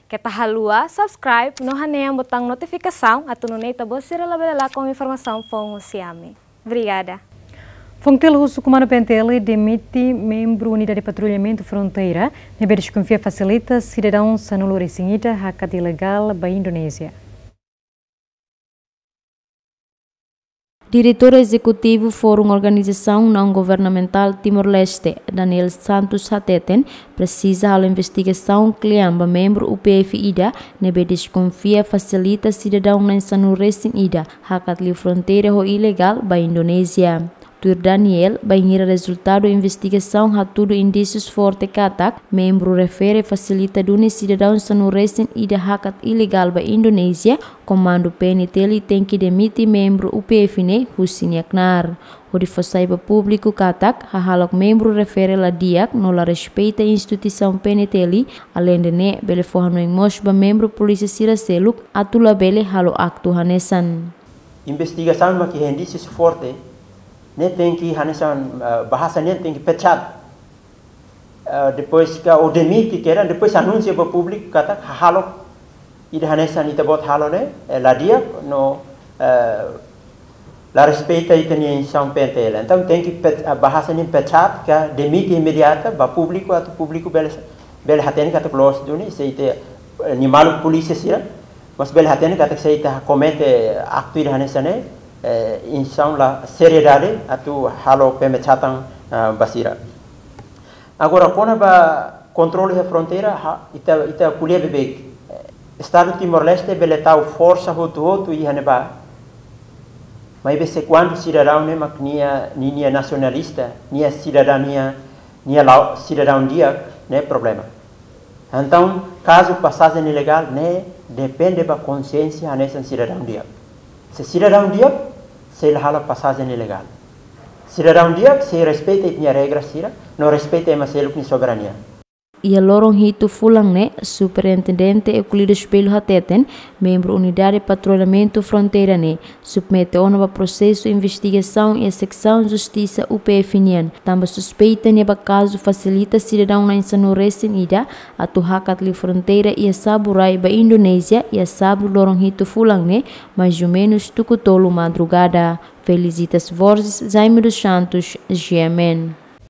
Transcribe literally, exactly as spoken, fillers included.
Kita halua, subscribe, no haneam botão notificação, atu no neita bosira lá com informação FONGTIL. Obrigada. FONGTIL husu Comando P N T L demite membro Unidade de Patrulhamento Fronteira, nebe desconfia fasilita sidadaun sanulu resingida hakat ilegal ba Indonézia. Diretor Executivo Fórum Organização Não Governamental Timor-Leste, Daniel Santos Hateten, precisa a investigação cliamba membro U P F ida, nebe desconfia facilita cidadão na sanulu resingida hakat li fronteira ho ilegal ba Indonézia. Tur Daniel, banheira resultado investigação hatudo indícios forte katak, membro refere facilita duni cidadão sanu resin ida hakat ilegal ba Indonézia, comando P N T L tem que demite membro U P F ne husinhaknar. O de fossai ba público katak, hahalok membro refere la diak, no la respeita instituição P N T L, além de ne, bele forrano em mos ba membro polícia siraseluk, atula bele halo aktu hanesan. Investigação maki indícios forte, ne tem que hanesan bahasa ne tem que pechat uh, depois que o demite que era depois anúncio para o público kata halo ida hanesan ita bot halo ne la dia no uh, la respeita itania São P N T L então tem que bahasa ne pechat que demite imediata para público atau público bel bel haten kata close duni seite ni malu polícia sira mas bel haten kata seite comete aktu ida hanesan ne insão la seriedade atu halo pemecatan uh, basira. Agora quando ba controle da fronteira ita ita kuliah bebek Estado Timor-Leste beletau força hotu hotu i haneba. Mas bese quando cidadão ne maknia ninia nacionalista, nia cidadania, nia cidadão dia, né problema. Então, caso passagem ilegal, né depende da consciência nessa cidadão dia. Se cidadão dia se hala passagem ilegal. Cidadão dia se respeita as regras sira, não respeita a maseluk ni soberania. Ia lorong hitu fulang ne, Superintendente Euclido Espelho Hateten, membro Unidade de Patrulhamento Fronteira ne, submete ao novo processo investigação e secção Justiça U P F nian, também suspeita neba caso facilita cidadão na insanu resinida, atu hakat li fronteira e saburai ba Indonézia e sabu lorong hitu fulang ne, mais ou menos tuku tolo madrugada. Felicitas Vorzes, Jaime dos Santos, G M N.